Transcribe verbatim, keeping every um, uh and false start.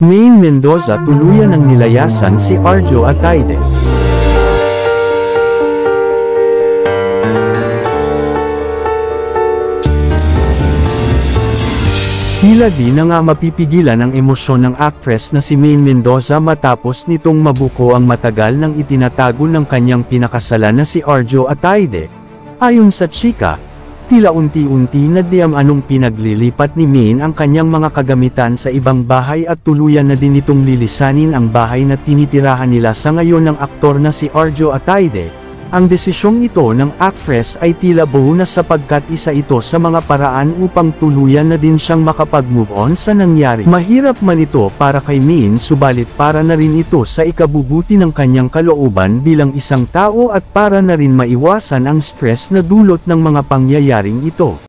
Maine Mendoza tuluyan ng nilayasan si Arjo Ataide. Tila di na nga mapipigilan ang emosyon ng actress na si Maine Mendoza matapos nitong mabuko ang matagal nang itinatago ng kanyang pinakasalan na si Arjo Ataide. Ayon sa chika, tila unti-unti na di ang anong pinaglilipat ni Maine ang kanyang mga kagamitan sa ibang bahay at tuluyan na din itong lilisanin ang bahay na tinitirahan nila sa ngayon ng aktor na si Arjo Ataide. Ang desisyong ito ng actress ay tila buo na sapagkat isa ito sa mga paraan upang tuluyan na din siyang makapag-move on sa nangyari. Mahirap man ito para kay Maine subalit para na rin ito sa ikabubuti ng kanyang kalooban bilang isang tao at para na rin maiwasan ang stress na dulot ng mga pangyayaring ito.